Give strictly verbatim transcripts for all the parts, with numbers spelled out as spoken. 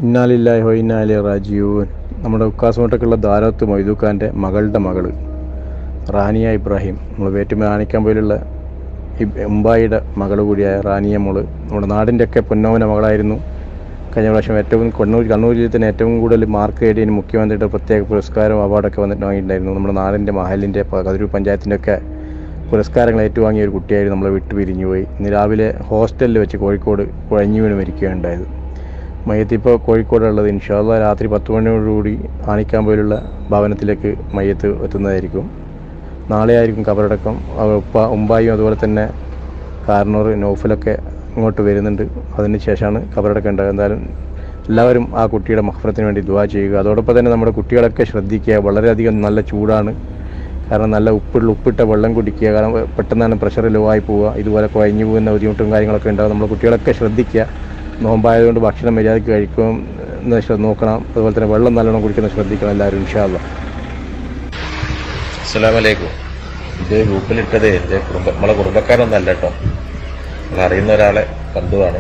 ഇന്നാലില്ലാഹി വ ഇന്നാ ഇലൈഹി റാജിഊൻ. നമ്മുടെ ഉക്കാസുമോട്ടൊക്കെയുള്ള ദാരത്ത് മൊയ്തുഖാൻ്റെ മകളുടെ മകൾ റാനിയ ഇബ്രാഹിം, നമ്മൾ വേറ്റുമ ആണിക്കാമ്പൊയിലുള്ള ഉമ്പായിയുടെ മകൾ കൂടിയായ റാനിയ മോള് നമ്മുടെ നാടിൻ്റെയൊക്കെ പൊന്നോമന മകളായിരുന്നു. കഴിഞ്ഞ പ്രാവശ്യം ഏറ്റവും കണ്ണൂർ കണ്ണൂർ ജില്ലയിൽ തന്നെ ഏറ്റവും കൂടുതൽ മാർക്ക് നേടിയതിന് മുഖ്യമന്ത്രിയുടെ പ്രത്യേക പുരസ്കാരം അവാർഡൊക്കെ വന്നിട്ട് വാങ്ങിയിട്ടുണ്ടായിരുന്നു. നമ്മുടെ നാടിൻ്റെ മഹലിൻ്റെ കതിരൂർ പഞ്ചായത്തിൻ്റെയൊക്കെ പുരസ്കാരങ്ങൾ ഏറ്റുവാങ്ങിയ ഒരു കുട്ടിയായിരുന്നു നമ്മളെ വിട്ടു പിരിഞ്ഞു പോയി. ഇന്ന് രാവിലെ ഹോസ്റ്റലിൽ വെച്ച് കോഴിക്കോട് കുഴഞ്ഞു വീണ് മരിക്കുകയുണ്ടായത്. മയ്യത്ത് ഇപ്പോൾ കോഴിക്കോടുള്ളത്. ഇൻഷാ അല്ലാഹ് രാത്രി പത്ത് മണിയോടുകൂടി ആണിക്കാമ്പൊയിലുള്ള ഭവനത്തിലേക്ക് മയ്യത്ത് എത്തുന്നതായിരിക്കും. നാളെ ആയിരിക്കും കബറടക്കം. ഉപ്പ ഉമ്പായും അതുപോലെ തന്നെ കാർണൂർ നൗഫലൊക്കെ ഇങ്ങോട്ട് വരുന്നുണ്ട്. അതിന് ശേഷമാണ് കബറടക്കം ഉണ്ടാകുക. എന്തായാലും എല്ലാവരും ആ കുട്ടിയുടെ മഹ്ഫറത്തിന് വേണ്ടി ദുആ ചെയ്യുക. അതോടൊപ്പം തന്നെ നമ്മുടെ കുട്ടികളൊക്കെ ശ്രദ്ധിക്കുക. വളരെയധികം നല്ല ചൂടാണ്. കാരണം നല്ല ഉപ്പുള്ള ഉപ്പിട്ട വെള്ളം കുടിക്കുക. കാരണം പെട്ടെന്നാണ് പ്രഷർ ലോ ആയി പോവുക. ഇതുപോലെ കുഴഞ്ഞു പോകുന്ന ബുദ്ധിമുട്ടും കാര്യങ്ങളൊക്കെ ഉണ്ടാകും. നമ്മൾ കുട്ടികളൊക്കെ ശ്രദ്ധിക്കുക. നോമ്പായതുകൊണ്ട് ഭക്ഷണം മര്യാദയ്ക്ക് കഴിക്കും നോക്കണം. അതുപോലെ തന്നെ വെള്ളം നല്ലോണം കുടിക്കുന്ന ശ്രദ്ധിക്കണം എല്ലാവരും ഇൻഷാ അല്ലാഹ്. അസ്സലാമു അലൈക്കും. ഇത് ഗ്രൂപ്പിലിട്ടത് എൻ്റെ കുടുംബ നമ്മളെ കുടുംബക്കാരൊന്നല്ല കേട്ടോ, നമ്മളറിയുന്ന ഒരാളെ ബന്ധുവാണ്.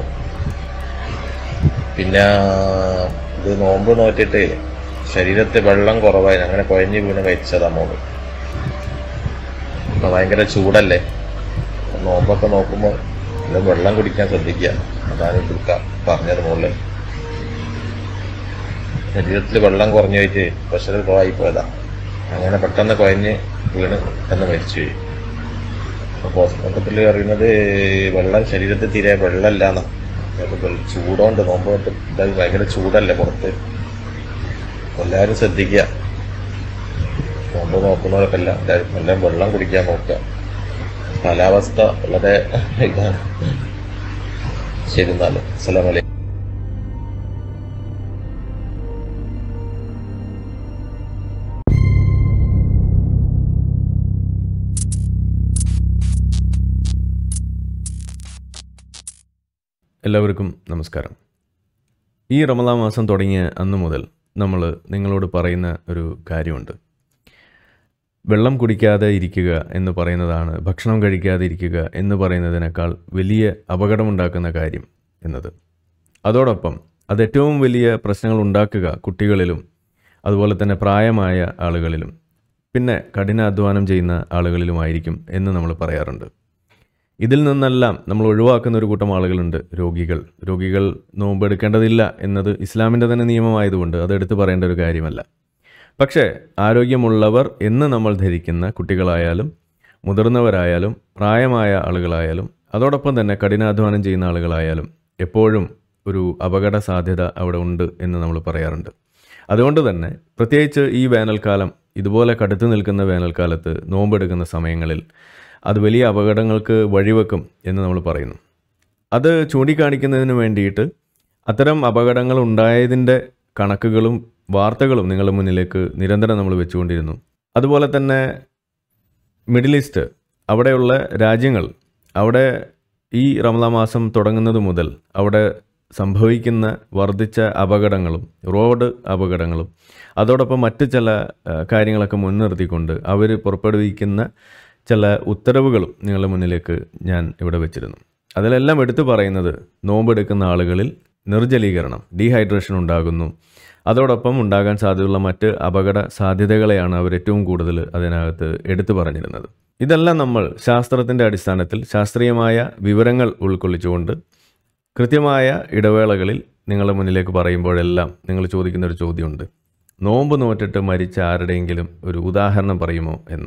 പിന്നെ ഇത് നോമ്പ് നോറ്റിട്ട് ശരീരത്തിൽ വെള്ളം കുറവായി അങ്ങനെ കുഴഞ്ഞു വീണ് കഴിച്ചതാ മോള്. ഇപ്പം ഭയങ്കര ചൂടല്ലേ, നോമ്പൊക്കെ നോക്കുമ്പോൾ ഇത് വെള്ളം കുടിക്കാൻ ശ്രദ്ധിക്കുക. അതാണ് കുടിക്കാൻ പറഞ്ഞത്. മോളിൽ ശരീരത്തിൽ വെള്ളം കുറഞ്ഞു പോയിട്ട് പ്രഷർ കുറവായി പോയതാ. അങ്ങനെ പെട്ടെന്ന് കുഴഞ്ഞ് വീണ് പെട്ടെന്ന് മരിച്ചുപോയി. അപ്പോൾ പോസ്റ്റ്മോർട്ടത്തിൽ അറിയുന്നത് വെള്ളം ശരീരത്തിൽ തീരെ വെള്ളമില്ലാന്നാ. ചൂടുകൊണ്ട് നോമ്പ് തൊട്ട് ഭയങ്കര ചൂടല്ലേ പുറത്ത്. എല്ലാവരും ശ്രദ്ധിക്കുക. നോമ്പ് നോക്കുന്നവരൊക്കെ എല്ലാം എല്ലാവരും എല്ലാം വെള്ളം കുടിക്കാൻ നോക്കുക. കാലാവസ്ഥ വളരെ ഇതാണ്. ശരി എന്നാല് അസ്സലാമു അലൈക്കും. എല്ലാവർക്കും നമസ്കാരം. ഈ റമദാൻ മാസം തുടങ്ങിയ അന്നു മുതൽ നമ്മൾ നിങ്ങളോട് പറയുന്ന ഒരു കാര്യമുണ്ട്. വെള്ളം കുടിക്കാതെ ഇരിക്കുക എന്ന് പറയുന്നതാണ് ഭക്ഷണം കഴിക്കാതെ ഇരിക്കുക എന്ന് പറയുന്നതിനേക്കാൾ വലിയ അപകടമുണ്ടാക്കുന്ന കാര്യം എന്നത്. അതോടൊപ്പം അത് ഏറ്റവും വലിയ പ്രശ്നങ്ങൾ ഉണ്ടാക്കുക കുട്ടികളിലും അതുപോലെ തന്നെ പ്രായമായ ആളുകളിലും പിന്നെ കഠിനാധ്വാനം ചെയ്യുന്ന ആളുകളിലുമായിരിക്കും എന്ന് നമ്മൾ പറയാറുണ്ട്. ഇതിൽ നിന്നെല്ലാം നമ്മൾ ഒഴിവാക്കുന്ന ഒരു കൂട്ടം ആളുകളുണ്ട്, രോഗികൾ. രോഗികൾ നോമ്പെടുക്കേണ്ടതില്ല എന്നത് ഇസ്ലാമിൻ്റെ തന്നെ നിയമമായതുകൊണ്ട് അത് എടുത്തു പറയേണ്ട ഒരു കാര്യമല്ല. പക്ഷേ ആരോഗ്യമുള്ളവർ എന്ന് നമ്മൾ ധരിക്കുന്ന കുട്ടികളായാലും മുതിർന്നവരായാലും പ്രായമായ ആളുകളായാലും അതോടൊപ്പം തന്നെ കഠിനാധ്വാനം ചെയ്യുന്ന ആളുകളായാലും എപ്പോഴും ഒരു അപകട സാധ്യത അവിടെ ഉണ്ട് എന്ന് നമ്മൾ പറയാറുണ്ട്. അതുകൊണ്ട് തന്നെ പ്രത്യേകിച്ച് ഈ വേനൽക്കാലം, ഇതുപോലെ കടുത്തു നിൽക്കുന്ന വേനൽക്കാലത്ത് നോമ്പെടുക്കുന്ന സമയങ്ങളിൽ അത് വലിയ അപകടങ്ങൾക്ക് വഴിവെക്കും എന്ന് നമ്മൾ പറയുന്നു. അത് ചൂണ്ടിക്കാണിക്കുന്നതിന് വേണ്ടിയിട്ട് അത്തരം അപകടങ്ങൾ ഉണ്ടായതിൻ്റെ കണക്കുകളും വാർത്തകളും നിങ്ങളുടെ മുന്നിലേക്ക് നിരന്തരം നമ്മൾ വെച്ചുകൊണ്ടിരുന്നു. അതുപോലെ തന്നെ മിഡിൽ ഈസ്റ്റ്, അവിടെയുള്ള രാജ്യങ്ങൾ, അവിടെ ഈ റമദാൻ മാസം തുടങ്ങുന്നത് മുതൽ അവിടെ സംഭവിക്കുന്ന വർദ്ധിച്ച അപകടങ്ങളും റോഡ് അപകടങ്ങളും അതോടൊപ്പം മറ്റ് ചില കാര്യങ്ങളൊക്കെ മുൻനിർത്തിക്കൊണ്ട് അവർ പുറപ്പെടുവിക്കുന്ന ചില ഉത്തരവുകളും നിങ്ങളുടെ മുന്നിലേക്ക് ഞാൻ ഇവിടെ വെച്ചിരുന്നു. അതിലെല്ലാം എടുത്തു പറയുന്നത് നോമ്പെടുക്കുന്ന ആളുകളിൽ നിർജ്ജലീകരണം, ഡീഹൈഡ്രേഷൻ ഉണ്ടാകുന്നു. അതോടൊപ്പം ഉണ്ടാകാൻ സാധ്യതയുള്ള മറ്റ് അപകട സാധ്യതകളെയാണ് അവർ ഏറ്റവും കൂടുതൽ അതിനകത്ത് എടുത്തു പറഞ്ഞിരുന്നത്. ഇതെല്ലാം നമ്മൾ ശാസ്ത്രത്തിൻ്റെ അടിസ്ഥാനത്തിൽ ശാസ്ത്രീയമായ വിവരങ്ങൾ ഉൾക്കൊള്ളിച്ചുകൊണ്ട് കൃത്യമായ ഇടവേളകളിൽ നിങ്ങളുടെ മുന്നിലേക്ക് പറയുമ്പോഴെല്ലാം നിങ്ങൾ ചോദിക്കുന്നൊരു ചോദ്യമുണ്ട്, നോമ്പ് നോറ്റിട്ട് മരിച്ച ആരുടെയെങ്കിലും ഒരു ഉദാഹരണം പറയുമോ എന്ന്.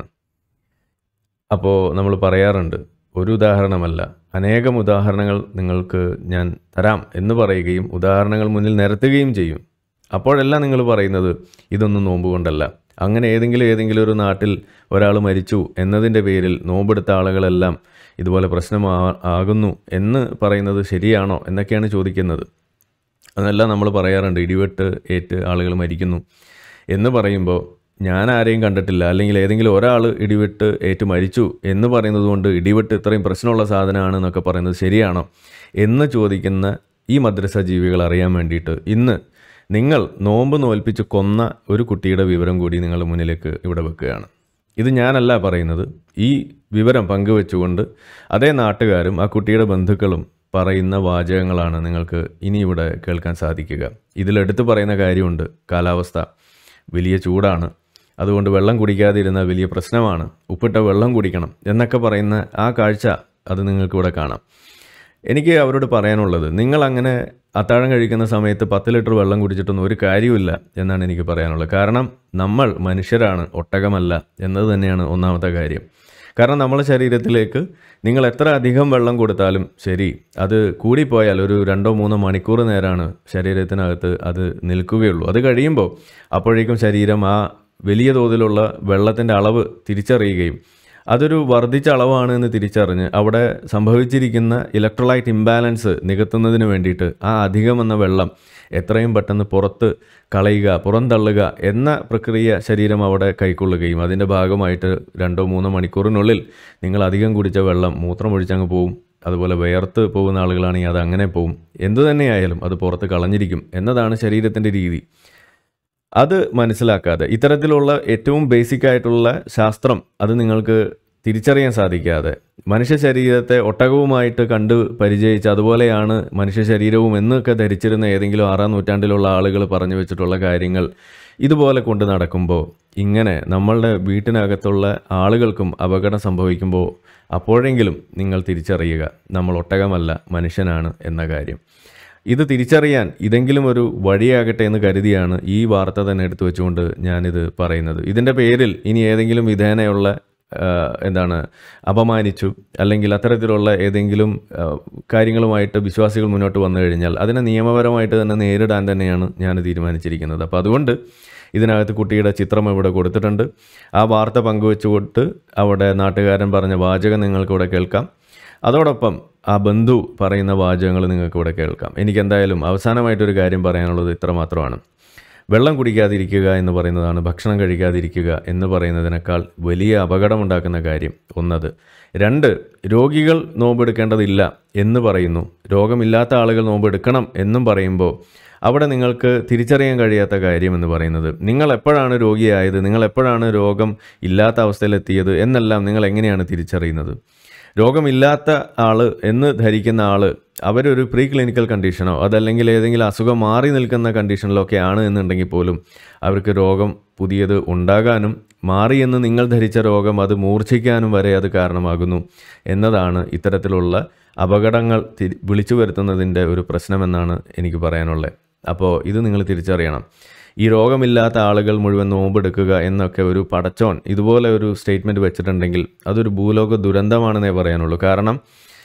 അപ്പോൾ നമ്മൾ പറയാറുണ്ട്, ഒരു ഉദാഹരണമല്ല അനേകം ഉദാഹരണങ്ങൾ നിങ്ങൾക്ക് ഞാൻ തരാം എന്ന് പറയുകയും ഉദാഹരണങ്ങൾ മുന്നിൽ നിരത്തുകയും ചെയ്യും. അപ്പോഴെല്ലാം നിങ്ങൾ പറയുന്നത് ഇതൊന്നും നോമ്പ് കൊണ്ടല്ല, അങ്ങനെ ഏതെങ്കിലും ഏതെങ്കിലും ഒരു നാട്ടിൽ ഒരാൾ മരിച്ചു എന്നതിൻ്റെ പേരിൽ നോമ്പെടുത്ത ആളുകളെല്ലാം ഇതുപോലെ പ്രശ്നമാ ആകുന്നു എന്ന് പറയുന്നത് ശരിയാണോ എന്നൊക്കെയാണ് ചോദിക്കുന്നത്. അതെല്ലാം നമ്മൾ പറയാറുണ്ട്, ഇടിവെട്ട് ഏറ്റ് ആളുകൾ മരിക്കുന്നു എന്ന് പറയുമ്പോൾ ഞാൻ ആരെയും കണ്ടിട്ടില്ല, അല്ലെങ്കിൽ ഏതെങ്കിലും ഒരാൾ ഇടിവെട്ട് ഏറ്റ് മരിച്ചു എന്ന് പറയുന്നത് കൊണ്ട് ഇടിവെട്ട് ഇത്രയും പ്രശ്നമുള്ള സാധനമാണ് എന്നൊക്കെ പറയുന്നത് ശരിയാണോ എന്ന് ചോദിക്കുന്ന ഈ മദ്രസ ജീവികൾ അറിയാൻ വേണ്ടിയിട്ട് ഇന്ന് നിങ്ങൾ നോമ്പ് നോൽപ്പിച്ച് കൊന്ന ഒരു കുട്ടിയുടെ വിവരം കൂടി നിങ്ങളുടെ മുന്നിലേക്ക് ഇവിടെ വെക്കുകയാണ്. ഇത് ഞാനല്ല പറയുന്നത്, ഈ വിവരം പങ്കുവെച്ചുകൊണ്ട് അതേ നാട്ടുകാരും ആ കുട്ടിയുടെ ബന്ധുക്കളും പറയുന്ന വാചകങ്ങളാണ് നിങ്ങൾക്ക് ഇനി ഇവിടെ കേൾക്കാൻ സാധിക്കുക. ഇതിലെടുത്ത് പറയുന്ന കാര്യമുണ്ട്, കാലാവസ്ഥ വലിയ ചൂടാണ്, അതുകൊണ്ട് വെള്ളം കുടിക്കാതിരുന്നാൽ വലിയ പ്രശ്നമാണ്, ഉപ്പിട്ട വെള്ളം കുടിക്കണം എന്നൊക്കെ പറയുന്ന ആ കാഴ്ച അത് നിങ്ങൾക്കിവിടെ കാണാം. എനിക്ക് അവരോട് പറയാനുള്ളത്, നിങ്ങളങ്ങനെ അത്താഴം കഴിക്കുന്ന സമയത്ത് പത്ത് ലിറ്റർ വെള്ളം കുടിച്ചിട്ടൊന്നും ഒരു കാര്യമില്ല എന്നാണ് എനിക്ക് പറയാനുള്ളത്. കാരണം നമ്മൾ മനുഷ്യരാണ്, ഒട്ടകമല്ല എന്നത് തന്നെയാണ് ഒന്നാമത്തെ കാര്യം. കാരണം നമ്മുടെ ശരീരത്തിലേക്ക് നിങ്ങൾ എത്ര അധികം വെള്ളം കൊടുത്താലും ശരി, അത് കൂടിപ്പോയാൽ ഒരു രണ്ടോ മൂന്നോ മണിക്കൂർ നേരമാണ് ശരീരത്തിനകത്ത് അത് നിൽക്കുകയുള്ളൂ. അത് കഴിയുമ്പോൾ അപ്പോഴേക്കും ശരീരം ആ വലിയ തോതിലുള്ള വെള്ളത്തിൻ്റെ അളവ് തിരിച്ചറിയുകയും അതൊരു വർദ്ധിച്ച അളവാണ് എന്ന് തിരിച്ചറിഞ്ഞ് അവിടെ സംഭവിച്ചിരിക്കുന്ന ഇലക്ട്രോലൈറ്റ് ഇംബാലൻസ് നികത്തുന്നതിന് വേണ്ടിയിട്ട് ആ അധികം എന്ന വെള്ളം എത്രയും പെട്ടെന്ന് പുറത്ത് കളയുക, പുറന്തള്ളുക എന്ന പ്രക്രിയ ശരീരം അവിടെ കൈക്കൊള്ളുകയും അതിൻ്റെ ഭാഗമായിട്ട് രണ്ടോ മൂന്നോ മണിക്കൂറിനുള്ളിൽ നിങ്ങൾ അധികം കുടിച്ച വെള്ളം മൂത്രമൊഴിച്ചങ്ങ് പോവും. അതുപോലെ വിയർത്ത് പോകുന്ന ആളുകളാണെങ്കിൽ അത് അങ്ങനെ പോവും. എന്തു തന്നെയായാലും അത് പുറത്ത് കളഞ്ഞിരിക്കും എന്നതാണ് ശരീരത്തിൻ്റെ രീതി. അത് മനസ്സിലാക്കാതെ ഇത്തരത്തിലുള്ള ഏറ്റവും ബേസിക് ആയിട്ടുള്ള ശാസ്ത്രം അത് നിങ്ങൾക്ക് തിരിച്ചറിയാൻ സാധിക്കാതെ മനുഷ്യ ശരീരത്തെ ഒട്ടകവുമായിട്ട് കണ്ട് പരിചയിച്ച് അതുപോലെയാണ് മനുഷ്യ ശരീരവും എന്നൊക്കെ ധരിച്ചിരുന്ന ഏതെങ്കിലും ആറാം നൂറ്റാണ്ടിലുള്ള ആളുകൾ പറഞ്ഞു വെച്ചിട്ടുള്ള കാര്യങ്ങൾ ഇതുപോലെ കൊണ്ട് നടക്കുമ്പോൾ ഇങ്ങനെ നമ്മളുടെ വീട്ടിനകത്തുള്ള ആളുകൾക്കും അപകടം സംഭവിക്കുമ്പോൾ അപ്പോഴെങ്കിലും നിങ്ങൾ തിരിച്ചറിയുക, നമ്മൾ ഒട്ടകമല്ല, മനുഷ്യനാണ് എന്ന കാര്യം. ഇത് തിരിച്ചറിയാൻ ഇതെങ്കിലും ഒരു വഴിയാകട്ടെ എന്ന് കരുതിയാണ് ഈ വാർത്ത തന്നെ എടുത്തു വെച്ചുകൊണ്ട് ഞാനിത് പറയുന്നത്. ഇതിൻ്റെ പേരിൽ ഇനി ഏതെങ്കിലും വിധേനയുള്ള എന്താണ് അപമാനിച്ചു അല്ലെങ്കിൽ അത്തരത്തിലുള്ള ഏതെങ്കിലും കാര്യങ്ങളുമായിട്ട് വിശ്വാസികൾ മുന്നോട്ട് വന്നു കഴിഞ്ഞാൽ അതിനെ നിയമപരമായിട്ട് തന്നെ നേരിടാൻ തന്നെയാണ് ഞാൻ തീരുമാനിച്ചിരിക്കുന്നത്. അപ്പോൾ അതുകൊണ്ട് ഇതിനകത്ത് കുട്ടിയുടെ ചിത്രം ഇവിടെ കൊടുത്തിട്ടുണ്ട്. ആ വാർത്ത പങ്കുവെച്ചുകൊണ്ട് അവിടെ നാട്ടുകാരൻ പറഞ്ഞ വാചകം നിങ്ങൾക്കിവിടെ കേൾക്കാം. അതോടൊപ്പം ആ ബന്ധു പറയുന്ന വാചകങ്ങൾ നിങ്ങൾക്കിവിടെ കേൾക്കാം. എനിക്കെന്തായാലും അവസാനമായിട്ടൊരു കാര്യം പറയാനുള്ളത് ഇത്ര മാത്രമാണ്. വെള്ളം കുടിക്കാതിരിക്കുക എന്ന് പറയുന്നതാണ് ഭക്ഷണം കഴിക്കാതിരിക്കുക എന്ന് പറയുന്നതിനേക്കാൾ വലിയ അപകടമുണ്ടാക്കുന്ന കാര്യം ഒന്നത്. രണ്ട്, രോഗികൾ നോമ്പെടുക്കേണ്ടതില്ല എന്ന് പറയുന്നു, രോഗമില്ലാത്ത ആളുകൾ നോമ്പെടുക്കണം എന്നും പറയുമ്പോൾ അവിടെ നിങ്ങൾക്ക് തിരിച്ചറിയാൻ കഴിയാത്ത കാര്യം എന്ന് പറയുന്നത് നിങ്ങൾ എപ്പോഴാണ് രോഗിയായത്, നിങ്ങൾ എപ്പോഴാണ് രോഗം ഇല്ലാത്ത അവസ്ഥയിലെത്തിയത് എന്നെല്ലാം നിങ്ങൾ എങ്ങനെയാണ് തിരിച്ചറിയുന്നത്? രോഗമില്ലാത്ത ആൾ എന്ന് ധരിക്കുന്ന ആൾ അവരൊരു പ്രീ ക്ലിനിക്കൽ കണ്ടീഷനോ അതല്ലെങ്കിൽ ഏതെങ്കിലും അസുഖം മാറി നിൽക്കുന്ന കണ്ടീഷനിലൊക്കെ ആണ് എന്നുണ്ടെങ്കിൽ പോലും അവർക്ക് രോഗം പുതിയത് ഉണ്ടാകാനും മാറിയെന്ന് നിങ്ങൾ ധരിച്ച രോഗം അത് മൂർച്ഛിക്കാനും വരെ അത് കാരണമാകുന്നു എന്നതാണ് ഇത്തരത്തിലുള്ള അപകടങ്ങൾ വിളിച്ചു വരുത്തുന്നതിൻ്റെ ഒരു പ്രശ്നമെന്നാണ് എനിക്ക് പറയാനുള്ളത്. അപ്പോൾ ഇത് നിങ്ങൾ തിരിച്ചറിയണം. ഈ രോഗമില്ലാത്ത ആളുകൾ മുഴുവൻ നോമ്പെടുക്കുക എന്നൊക്കെ ഒരു പടച്ചോൻ ഇതുപോലെ ഒരു സ്റ്റേറ്റ്മെൻറ്റ് വെച്ചിട്ടുണ്ടെങ്കിൽ അതൊരു ഭൂലോക ദുരന്തമാണെന്നേ പറയാനുള്ളൂ. കാരണം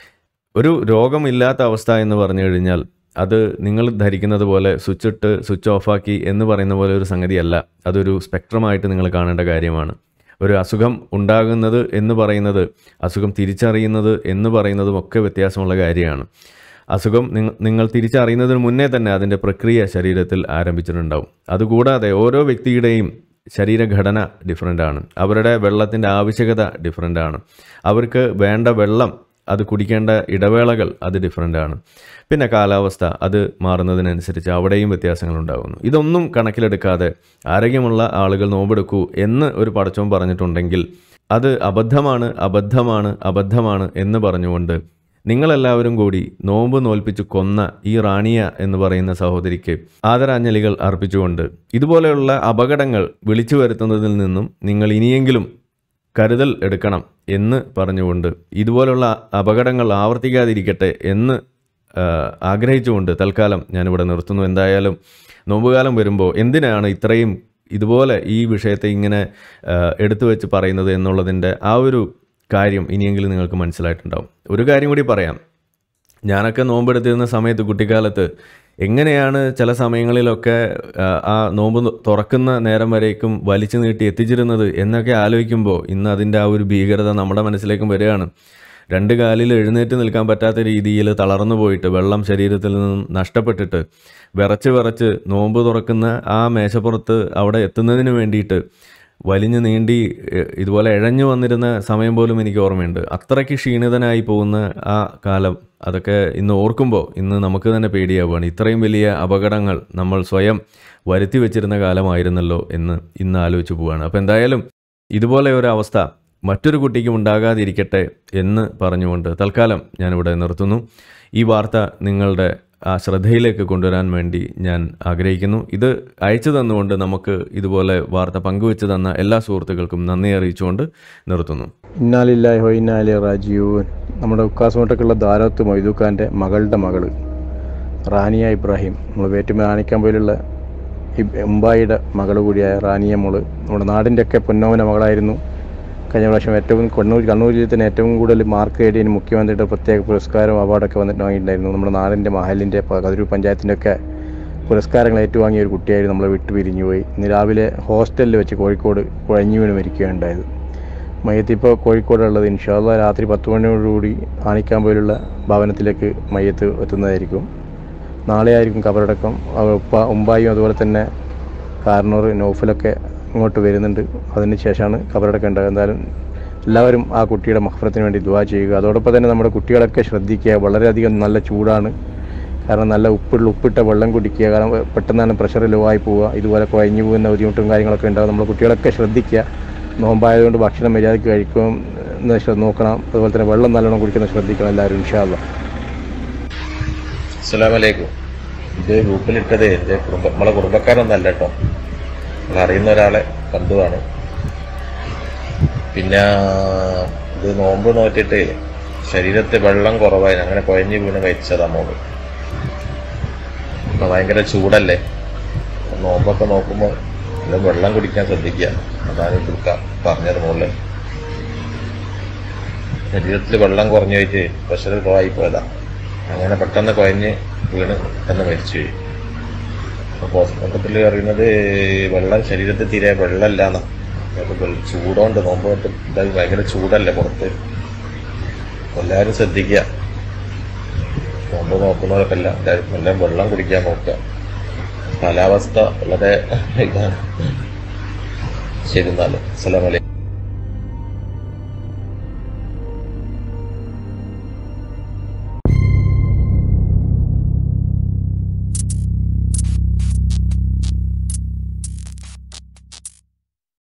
ഒരു രോഗമില്ലാത്ത അവസ്ഥ എന്ന് പറഞ്ഞു കഴിഞ്ഞാൽ അത് നിങ്ങൾ ധരിക്കുന്നത് പോലെ സ്വിച്ച് ഇട്ട് സ്വിച്ച് ഓഫാക്കി എന്ന് പറയുന്ന പോലെ ഒരു സംഗതിയല്ല. അതൊരു സ്പെക്ട്രമായിട്ട് നിങ്ങൾ കാണേണ്ട കാര്യമാണ്. ഒരു അസുഖം ഉണ്ടാകുന്നത് എന്ന് പറയുന്നത് അസുഖം തിരിച്ചറിയുന്നത് എന്ന് പറയുന്നതും ഒക്കെ വ്യത്യാസമുള്ള കാര്യമാണ്. അസുഖം നിങ്ങൾ തിരിച്ചറിയുന്നതിന് മുന്നേ തന്നെ അതിൻ്റെ പ്രക്രിയ ശരീരത്തിൽ ആരംഭിച്ചിട്ടുണ്ടാവും. അതുകൂടാതെ ഓരോ വ്യക്തിയുടെയും ശരീരഘടന ഡിഫറൻ്റ് ആണ്. അവരുടെ വെള്ളത്തിൻ്റെ ആവശ്യകത ഡിഫറൻ്റ് ആണ്. അവർക്ക് വേണ്ട വെള്ളം അത് കുടിക്കേണ്ട ഇടവേളകൾ അത് ഡിഫറൻ്റ് ആണ്. പിന്നെ കാലാവസ്ഥ അത് മാറുന്നതിനനുസരിച്ച് അവിടെയും വ്യത്യാസങ്ങളുണ്ടാകുന്നു. ഇതൊന്നും കണക്കിലെടുക്കാതെ ആരോഗ്യമുള്ള ആളുകൾ നോമ്പെടുക്കൂ എന്ന് ഒരു പടച്ചോൻ പറഞ്ഞിട്ടുണ്ടെങ്കിൽ അത് അബദ്ധമാണ്, അബദ്ധമാണ്, അബദ്ധമാണ് എന്ന് പറഞ്ഞുകൊണ്ട് നിങ്ങളെല്ലാവരും കൂടി നോമ്പ് നോൽപ്പിച്ച് കൊന്ന ഈ റാണിയ എന്ന് പറയുന്ന സഹോദരിക്ക് ആദരാഞ്ജലികൾ അർപ്പിച്ചുകൊണ്ട് ഇതുപോലെയുള്ള അപകടങ്ങൾ വിളിച്ചു വരുത്തുന്നതിൽ നിന്നും നിങ്ങൾ ഇനിയെങ്കിലും കരുതൽ എടുക്കണം എന്ന് പറഞ്ഞുകൊണ്ട് ഇതുപോലുള്ള അപകടങ്ങൾ ആവർത്തിക്കാതിരിക്കട്ടെ എന്ന് ആഗ്രഹിച്ചുകൊണ്ട് തൽക്കാലം ഞാനിവിടെ നിർത്തുന്നു. എന്തായാലും നോമ്പുകാലം വരുമ്പോൾ എന്തിനാണ് ഇത്രയും ഇതുപോലെ ഈ വിഷയത്തെ ഇങ്ങനെ എടുത്തു വെച്ച് പറയുന്നത് എന്നുള്ളതിൻ്റെ ആ ഒരു കാര്യം ഇനിയെങ്കിലും നിങ്ങൾക്ക് മനസ്സിലായിട്ടുണ്ടാവും. ഒരു കാര്യം കൂടി പറയാം. ഞാനൊക്കെ നോമ്പെടുത്തിരുന്ന സമയത്ത് കുട്ടിക്കാലത്ത് എങ്ങനെയാണ് ചില സമയങ്ങളിലൊക്കെ ആ നോമ്പ് തുറക്കുന്ന നേരം വരേക്കും വലിച്ചു നീട്ടി എത്തിച്ചിരുന്നത് എന്നൊക്കെ ആലോചിക്കുമ്പോൾ ഇന്ന് അതിൻ്റെ ആ ഒരു ഭീകരത നമ്മുടെ മനസ്സിലേക്കും വരികയാണ്. രണ്ട് കാലിൽ എഴുന്നേറ്റ് നിൽക്കാൻ പറ്റാത്ത രീതിയിൽ തളർന്നു പോയിട്ട് വെള്ളം ശരീരത്തിൽ നിന്നും നഷ്ടപ്പെട്ടിട്ട് വിറച്ച് വിറച്ച് നോമ്പ് തുറക്കുന്ന ആ മേശപ്പുറത്ത് അവിടെ എത്തുന്നതിന് വേണ്ടിയിട്ട് വലിഞ്ഞു നീണ്ടി ഇതുപോലെ ഇഴഞ്ഞു വന്നിരുന്ന സമയം പോലും എനിക്ക് ഓർമ്മയുണ്ട്. അത്രയ്ക്ക് ക്ഷീണിതനായി പോകുന്ന ആ കാലം അതൊക്കെ ഇന്ന് ഓർക്കുമ്പോൾ ഇന്ന് നമുക്ക് തന്നെ പേടിയാവുകയാണ്. ഇത്രയും വലിയ അപകടങ്ങൾ നമ്മൾ സ്വയം വരുത്തി വെച്ചിരുന്ന കാലമായിരുന്നല്ലോ എന്ന് ഇന്ന് ആലോചിച്ച് പോവുകയാണ്. അപ്പോൾ എന്തായാലും ഇതുപോലെ ഒരു അവസ്ഥ മറ്റൊരു കുട്ടിക്കും ഉണ്ടാകാതിരിക്കട്ടെ എന്ന് പറഞ്ഞുകൊണ്ട് തൽക്കാലം ഞാനിവിടെ നിർത്തുന്നു. ഈ വാർത്ത നിങ്ങളുടെ ആ ശ്രദ്ധയിലേക്ക് കൊണ്ടുവരാൻ വേണ്ടി ഞാൻ ആഗ്രഹിക്കുന്നു. ഇത് അയച്ചു തന്നുകൊണ്ട് നമുക്ക് ഇതുപോലെ വാർത്ത പങ്കുവെച്ച് തന്ന എല്ലാ സുഹൃത്തുക്കൾക്കും നന്ദി അറിയിച്ചുകൊണ്ട് നിർത്തുന്നു. ഇന്നാലില്ലാഹി വ ഇന്നാ ഇലൈഹി റാജിഊൻ. നമ്മുടെ ഉക്കാസുമോട്ടൊക്കെയുള്ള ദാരത്ത് മൊയ്തുഖാൻ്റെ മകളുടെ മകള് റാനിയ ഇബ്രാഹിം, നമ്മൾ വേറ്റുമ ആണിക്കാമ്പോയിലുള്ള ഈ മുംബൈയുടെ മകൾ കൂടിയായ റാനിയ മോള് നമ്മുടെ നാടിൻ്റെയൊക്കെ പൊന്നോമന മകളായിരുന്നു. കഴിഞ്ഞ പ്രാവശ്യം ഏറ്റവും കണ്ണൂർ കണ്ണൂർ ജില്ലയിൽ തന്നെ ഏറ്റവും കൂടുതൽ മാർക്ക് നേടിയതിന് മുഖ്യമന്ത്രിയുടെ പ്രത്യേക പുരസ്കാരം അവാർഡൊക്കെ വന്നിട്ട് വാങ്ങിയിട്ടുണ്ടായിരുന്നു. നമ്മുടെ നാടിൻ്റെ മഹലിൻ്റെ കതിരൂർ പഞ്ചായത്തിൻ്റെയൊക്കെ പുരസ്കാരങ്ങൾ ഏറ്റുവാങ്ങിയ ഒരു കുട്ടിയായിരുന്നു നമ്മളെ വിട്ടു പിരിഞ്ഞു പോയി. ഇന്ന് രാവിലെ ഹോസ്റ്റലിൽ വെച്ച് കോഴിക്കോട് കുഴഞ്ഞു വീണ് മരിക്കുകയുണ്ടായത്. മയ്യത്ത് ഇപ്പോൾ കോഴിക്കോടുള്ളത്. ഇൻഷാ അല്ലാഹ് രാത്രി പത്ത് മണിയോടുകൂടി ആണിക്കാമ്പോയിലുള്ള ഭവനത്തിലേക്ക് മയ്യത്ത് എത്തുന്നതായിരിക്കും. നാളെ ആയിരിക്കും കബറടക്കം. ഉപ്പ ഉമ്പായും അതുപോലെ തന്നെ കാർണൂർ നൗഫലൊക്കെ ഇങ്ങോട്ട് വരുന്നുണ്ട്. അതിന് ശേഷമാണ് കബറടക്കം ഉണ്ടാകുക. എന്തായാലും എല്ലാവരും ആ കുട്ടിയുടെ മഹ്ഫറത്തിന് വേണ്ടി ദുആ ചെയ്യുക. അതോടൊപ്പം തന്നെ നമ്മുടെ കുട്ടികളൊക്കെ ശ്രദ്ധിക്കുക. വളരെയധികം നല്ല ചൂടാണ്. കാരണം നല്ല ഉപ്പുള്ള ഉപ്പിട്ട വെള്ളം കുടിക്കുക. കാരണം പെട്ടെന്നാണ് പ്രഷർ ലോ ആയി പോവുക. ഇതുപോലെ കുഴഞ്ഞു പോകുന്ന ബുദ്ധിമുട്ടും കാര്യങ്ങളൊക്കെ ഉണ്ടാകും. നമ്മുടെ കുട്ടികളൊക്കെ ശ്രദ്ധിക്കുക. നോമ്പായതുകൊണ്ട് ഭക്ഷണം മര്യാദയ്ക്ക് കഴിക്കും നോക്കണം. അതുപോലെ തന്നെ വെള്ളം നല്ലോണം കുടിക്കുന്നത് ശ്രദ്ധിക്കണം എല്ലാവരും ഇൻഷാ അല്ലാഹ്. അസ്സലാമു അലൈക്കും. ഇത് ഗ്രൂപ്പിലിട്ടത് എൻ്റെ കുടുംബ നമ്മളെ കുടുംബക്കാരൊന്നല്ല കേട്ടോ, അറിയുന്ന ഒരാളെ ബന്ധുവാണ്. പിന്നെ ഇത് നോമ്പ് നോറ്റിട്ട് ശരീരത്തിൽ വെള്ളം കുറവായി അങ്ങനെ കുഴഞ്ഞു വീണ് കഴിച്ചതാ മോള്. ഇപ്പം ഭയങ്കര ചൂടല്ലേ, നോമ്പൊക്കെ നോക്കുമ്പോൾ ഇത് വെള്ളം കുടിക്കാൻ ശ്രദ്ധിക്കുക. അതാണ് കൊടുക്ക പറഞ്ഞത്. മോള് ശരീരത്തിൽ വെള്ളം കുറഞ്ഞു പോയിട്ട് പ്രഷർ ലോ ആയി പോയതാ. അങ്ങനെ പെട്ടെന്ന് കുഴഞ്ഞ് വീണ് പെട്ടെന്ന് മരിച്ചുപോയി. പോസ്റ്റ്മോർട്ടത്തിൽ അറിയുന്നത് വെള്ളം ശരീരത്തിൽ തീരെ വെള്ളമില്ലാന്നാ. ചൂടുകൊണ്ട് നോമ്പ് ഇതായി ഭയങ്കര ചൂടല്ലേ പുറത്ത്. എല്ലാവരും ശ്രദ്ധിക്കുക. നോമ്പ് നോക്കുന്നവരൊക്കെ എല്ലാം എല്ലാവരും എല്ലാം വെള്ളം കുടിക്കാൻ നോക്കുക. കാലാവസ്ഥ വളരെ ഇതാണ്. ശരി എന്നാലും അസ്സലാമു അലൈക്കും.